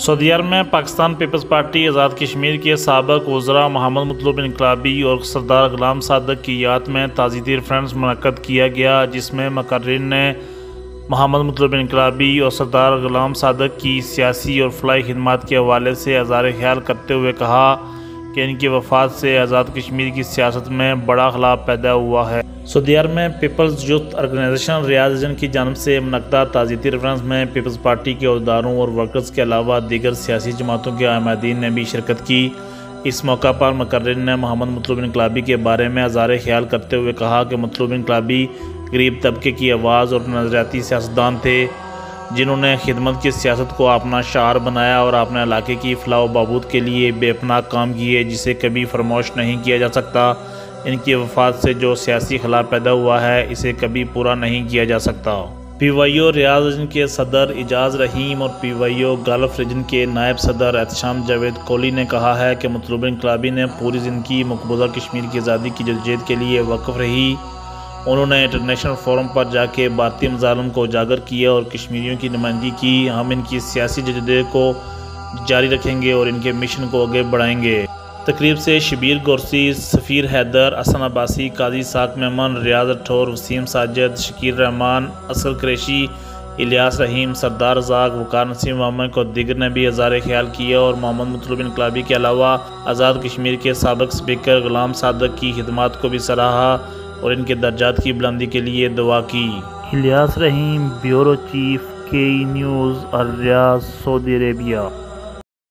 سعودی Arab میں پاکستان پیپلز پارٹی آزاد کشمیر کے سابق وزراء محمد مطلوب انقلابی اور سردار غلام صادق کی یاد میں تعزیتی ریفرنس منعقد کیا گیا، جس میں مقررین نے محمد مطلوب انقلابی اور سردار غلام صادق کی سیاسی اور فلاحی خدمات کے حوالے سے اظہار خیال کرتے ہوئے کہا کہ ان کی وفات سے آزاد کشمیر کی سیاست میں بڑا خلا پیدا ہوا ہے۔ سعودی عرب میں پیپلز یوتھ آرگنائزیشن ریاض ایجنٹ کی جانب سے منعقدہ تعزیتی ریفرنس میں پیپلز پارٹی کے عہدیداروں اور ورکرز کے علاوہ دیگر سیاسی جماعتوں کے عمائدین نے بھی شرکت کی۔ اس موقع پر مقررین نے محمد مطلوب انقلابی کے بارے میں اظہار خیال کرتے ہوئے کہا کہ مطلوب انقلابی غریب طبقے کی آواز اور نظریاتی سیاستدان تھے، جنہوں نے خدمت کی سیاست کو اپنا شعار بنایا اور اپنے علاقے کی فلاح و بہبود کے لیے بے پناہ کام کیے، جسے کبھی فراموش نہیں کیا جا سکتا۔ ان کی وفات سے جو سیاسی خلا پیدا ہوا ہے، اسے کبھی پورا نہیں کیا جا سکتا۔ پی وائی او ریاض ریجن کے صدر اعجاز رحیم اور P Y O Gulf region کے نائب صدر احتشام جاوید کولی نے کہا ہے کہ مطلوب انقلابی نے پوری زندگی مقبوضہ کشمیر کی آزادی کی جدوجہد کے لیے وقف رہی۔ انہوں نے انٹرنیشنل فورم پر جا کے بھارتی مظالم کو اجاگر کیا اور کشمیریوں کی نمائندگی کی۔ ہم ان کی سیاسی جدوجہد کو جاری رکھیں گے اور ان کے مشن کو آگے بڑھائیں گے۔ تقریب سے شبیر گورسی، سفیر حیدر، حسن عباسی، قاضی ساق میمن، ریاض راٹھور، وسیم ساجد، شکیر رحمان، اصغر قریشی، الیاس رحیم، سردار رزاق، وقار نسیم محمد کو دیگر نے بھی اظہار خیال کیا اور محمد مطلوب انقلابی کے علاوہ آزاد کشمیر کے سابق اسپیکر غلام صادق کی خدمات کو بھی سراہا اور ان کے درجات کی بلندی کے لیے دعا کی۔ الیاس رحیم، بیورو چیف، کے ای نیوز، الریاض، سعودی عربیہ۔